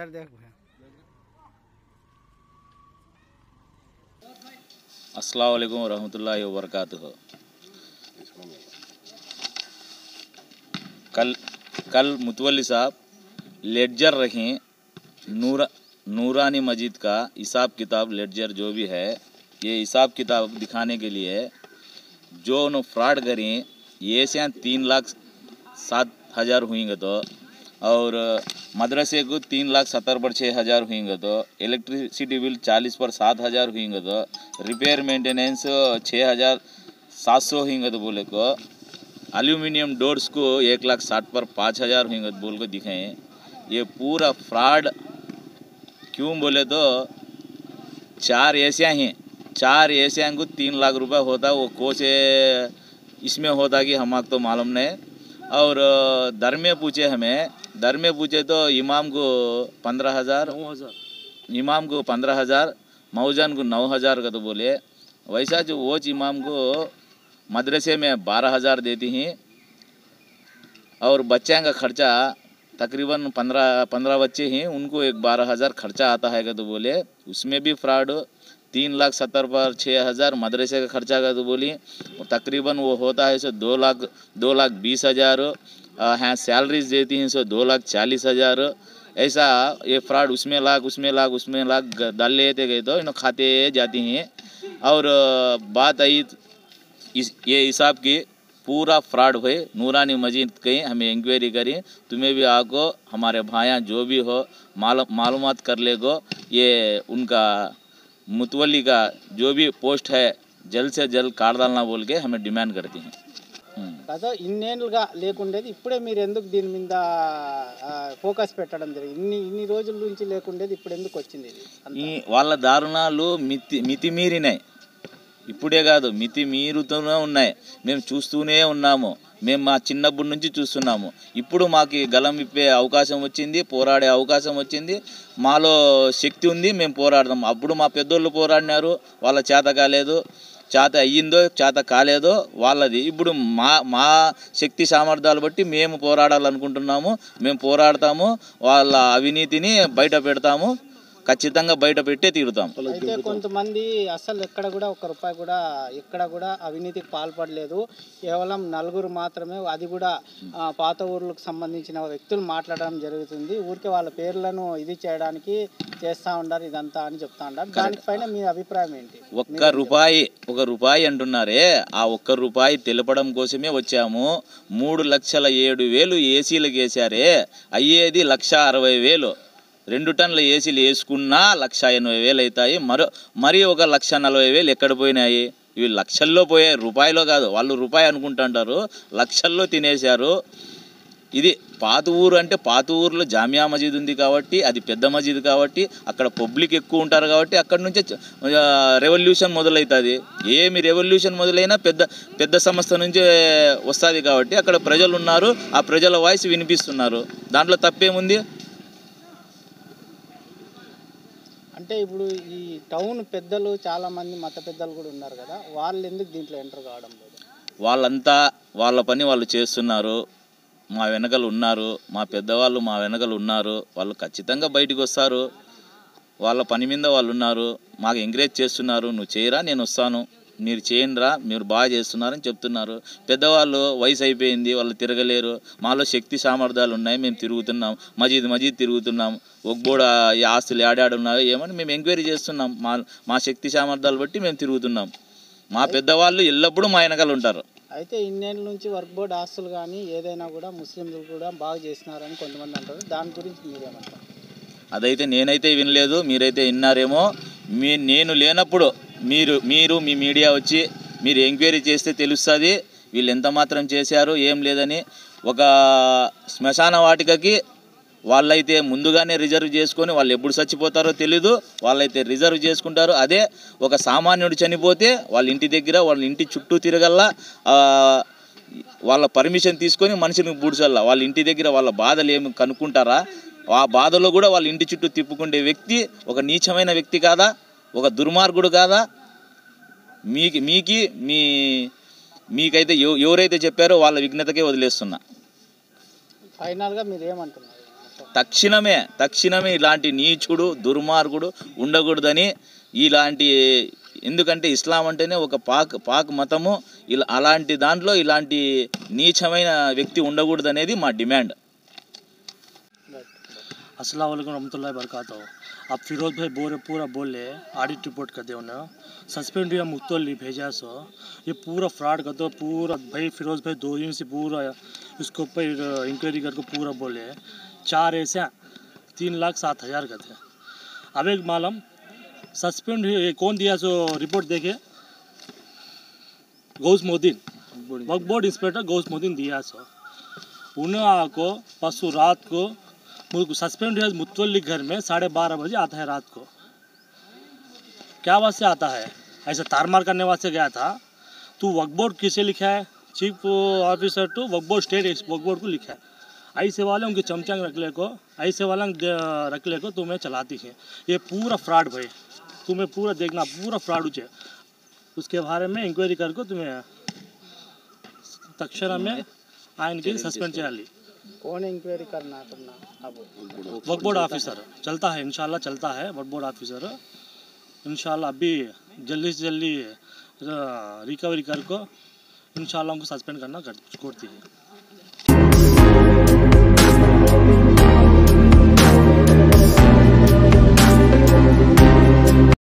इधर देख भैया। अस्सलाम वालेकुम रहमतुल्लाहि व बरकातुहू। कल मुतवल्ली साहब लेडजर रखें नूरानी मस्जिद का हिसाब किताब लेडजर जो भी है ये हिसाब किताब दिखाने के लिए जो उन्होंने फ्रॉड करें ये से 3,07,000 हुएंगे तो और मदरसे को 3,70,000 पर 6,000 हुएंगे तो इलेक्ट्रिसिटी बिल 40 पर 7,000 हुएंगे तो रिपेयर मेंटेनेंस 6,700 होंगे तो बोले को एल्यूमिनियम डोर्स को 1,60,000 पर 5,000 होंगे तो बोल को दिखाएं। ये पूरा फ्रॉड क्यों बोले तो 4 एशिया हैं, 4 एशिया को 3 लाख रुपए होता वो कोचे इसमें होता कि हमारे तो मालूम नहीं। और दर में पूछे तो इमाम को 15,000, इमाम को 15,000, मौजन को 9,000 का तो बोले। वैसा जो वो इमाम को मदरसे में 12,000 देती हैं और बच्चों का खर्चा तकरीबन 15 बच्चे हैं उनको 12,000 खर्चा आता है का तो बोले। उसमें भी फ्रॉड 3,70,000 पर 6,000 मदरसे का खर्चा का तो बोली और तकरीबन वो होता है सो 2,20,000 हाँ सैलरीज देती हैं सो 2,40,000 ऐसा ये फ्रॉड उसमें लाख डाल लेते गए तो इन्हों खाते जाती हैं। और बात आई ये हिसाब की पूरा फ्रॉड हुए नूरानी मस्जिद कहीं हमें इंक्वायरी करें तुम्हें भी आको हमारे भाइयाँ जो भी हो मालूमात कर ले गो। ये उनका मुतवल्ली का जो भी पोस्ट है जल्द से जल्द काट डालना बोल के हमें डिमांड करती हैं। కదా ఇన్నేళ్ళుగా లేకుండేది ఇప్పుడే మీరు ఎందుకు దీని మీద ఫోకస్ పెట్టడం జరిగింది? ఇన్ని రోజుల నుంచి లేకుండేది ఇప్పుడు ఎందుకు వచ్చింది ఇది? ఈ వాళ్ళ దారుణాలు మితిమీరినాయి, ఇప్పుడే కాదు మితి మీరుతూనే ఉన్నాయి. మేము చూస్తూనే ఉన్నాము, మేము మా చిన్నప్పటి నుంచి చూస్తున్నాము. ఇప్పుడు మాకు గలం విప్పే అవకాశం వచ్చింది, పోరాడే అవకాశం వచ్చింది, మాలో శక్తి ఉంది, మేము పోరాడదాం. అప్పుడు మా పెద్దోళ్ళు పోరాడినారు, వాళ్ళ చేత కాలేదు, చేత అయ్యిందో చేత కాలేదో వాళ్ళది. ఇప్పుడు మా శక్తి సామర్థ్యాలు బట్టి మేము పోరాడాలనుకుంటున్నాము, మేము పోరాడతాము, వాళ్ళ అవినీతిని బయట పెడతాము, ఖచ్చితంగా బయట పెట్టే తీరుతాం. అయితే కొంతమంది అసలు ఎక్కడ కూడా 1 రూపాయి కూడా ఎక్కడ కూడా అవినీతికి పాల్పడలేదు, కేవలం 4 మాత్రమే, అది కూడా పాత ఊర్లకు సంబంధించిన వ్యక్తులు మాట్లాడడం జరుగుతుంది, ఊరికే వాళ్ళ పేర్లను ఇది చేయడానికి చేస్తూ ఉంటారు ఇదంతా అని చెప్తా ఉంటారు. దానిపైన మీ అభిప్రాయం ఏంటి? 1 రూపాయి అంటున్నారే, ఆ 1 రూపాయి తెలపడం కోసమే వచ్చాము. 3,07,000 ఏసీలకు వేసారే, అయ్యేది 1,60,000. 2 టన్నుల ఏసీలు వేసుకున్నా 1,80,000 అవుతాయి. మరి 1,40,000 ఎక్కడ పోయినాయి? ఇవి లక్షల్లో పోయాయి, రూపాయలో కాదు. వాళ్ళు రూపాయి అనుకుంటుంటారు, లక్షల్లో తినేశారు. ఇది పాత ఊరు అంటే పాత ఊర్లో జామియా మస్జిద్ ఉంది కాబట్టి అది పెద్ద మస్జిద్ కాబట్టి అక్కడ పబ్లిక్ ఎక్కువ ఉంటారు కాబట్టి అక్కడి నుంచే రెవల్యూషన్ మొదలవుతుంది. ఏమి రెవల్యూషన్ మొదలైనా పెద్ద సంస్థ నుంచే వస్తుంది కాబట్టి అక్కడ ప్రజలు ఉన్నారు, ఆ ప్రజల వాయిస్ వినిపిస్తున్నారు, దాంట్లో తప్పేముంది? అంటే ఇప్పుడు ఈ టౌన్ పెద్దలు చాలామంది మత పెద్దలు కూడా ఉన్నారు కదా, వాళ్ళు ఎందుకు దీంట్లో ఎంటర్ కావడం లేదు? వాళ్ళంతా వాళ్ళ పని వాళ్ళు చేస్తున్నారు, మా వెనకలు ఉన్నారు, మా పెద్దవాళ్ళు మా వెనకలు ఉన్నారు, వాళ్ళు ఖచ్చితంగా బయటికి వస్తారు, వాళ్ళ పని మీద వాళ్ళు ఉన్నారు, మాకు ఎంకరేజ్ చేస్తున్నారు, నువ్వు చేయరా నేను వస్తాను, మీరు చేయండిరా మీరు బాగా చేస్తున్నారని చెప్తున్నారు. పెద్దవాళ్ళు వయసు అయిపోయింది, వాళ్ళు తిరగలేరు, మాలో శక్తి సామర్థ్యాలు ఉన్నాయి, మేము తిరుగుతున్నాం, మజీద్ తిరుగుతున్నాం, ఒక్కబోడ ఈ ఆస్తులు ఏడాడున్నాయో ఏమని మేము ఎంక్వైరీ చేస్తున్నాం. మా శక్తి సామర్థ్యాలు బట్టి మేము తిరుగుతున్నాం. మా పెద్దవాళ్ళు ఎల్లప్పుడూ మా వెనకాల ఉంటారు. అయితే ఇన్నేళ్ళ నుంచి వర్క్ బోర్డ్ ఆస్తులు కానీ ఏదైనా కూడా ముస్లింలు కూడా బాగా చేస్తున్నారని కొంతమంది అంటారు, దాని గురించి మీరేమంటారు? అదైతే నేనైతే వినలేదు, మీరైతే విన్నారేమో. నేను లేనప్పుడు మీరు మీ మీడియా వచ్చి మీరు ఎంక్వైరీ చేస్తే తెలుస్తుంది వీళ్ళు ఎంత మాత్రం చేశారు ఏం లేదని. ఒక శ్మశాన వాటికకి వాళ్ళైతే ముందుగానే రిజర్వ్ చేసుకొని వాళ్ళు ఎప్పుడు చచ్చిపోతారో తెలీదు, వాళ్ళైతే రిజర్వ్ చేసుకుంటారు. అదే ఒక సామాన్యుడు చనిపోతే వాళ్ళ ఇంటి దగ్గర వాళ్ళ ఇంటి చుట్టూ తిరగల్లా, వాళ్ళ పర్మిషన్ తీసుకొని మనిషిని బూడ్చల్లా, వాళ్ళ ఇంటి దగ్గర వాళ్ళ బాధలు ఏమి కనుక్కుంటారా? ఆ బాధలో కూడా వాళ్ళ ఇంటి చుట్టూ తిప్పుకుండే వ్యక్తి ఒక నీచమైన వ్యక్తి కాదా? ఒక దుర్మార్గుడు కాదా? మీకైతే ఎవరైతే చెప్పారో వాళ్ళ విఘ్నతకే వదిలేస్తున్నా. ఫైనల్గా మీరు ఏమంటున్నారు? తక్షణమే ఇలాంటి నీచుడు దుర్మార్గుడు ఉండకూడదని ఇలాంటి ఎందుకంటే ఇస్లాం అంటేనే ఒక పాక్ మతము ఇలా అలాంటి దాంట్లో ఇలాంటి నీచమైన వ్యక్తి ఉండకూడదనేది మా డిమాండ్. अस्सलाम वालेकुम रहमतुल्लाहि वबरकातुहू. अब फिरोज भाई पूरा बोले ऑडिट रिपोर्ट कर दे उन्हें सस्पेंड या मुक्तोली भेजा सो ये पूरा फ्रॉड कर दो पूरा भाई फिरोज भाई 2 दिन से पूरा इसके ऊपर इंक्वायरी करके पूरा बोले 4 ऐसे 3,07,000 का थे. अब एक मालूम सस्पेंड कौन दिया सो रिपोर्ट देखे गौस मोदीन वक्फ बोर्ड इंस्पेक्टर गौस मोदीन दिया सो उन्हें आको परसों रात को सस्पेंड हुआ मुतवल्ली घर में 12:30 बजे आता है रात को. क्या वास्ते आता है? ऐसे तारमार करने वास्ते गया था. तू वक्फ बोर्ड किसे लिखा है? Chief officer to Waqf board state Waqf board को लिखा है. ऐसे वाले उनके चमचंग ऐसे वाला रख ले को तुम्हें चलाती है. ये पूरा फ्रॉड भाई तुम्हें पूरा देखना पूरा फ्रॉड हो. उसके बारे में इंक्वायरी करके तुम्हें तक्षण में आयन की सस्पेंड చేయాలి. कौन इंक्वायरी करना करना अब वक्फ बोर्ड ऑफिसर चलता है इंशाल्लाह चलता है वक्फ बोर्ड ऑफिसर इंशाल्लाह अभी जल्दी से जल्दी रिकवरी कर को इंशाल्लाह उनको सस्पेंड करना छोड़ती है.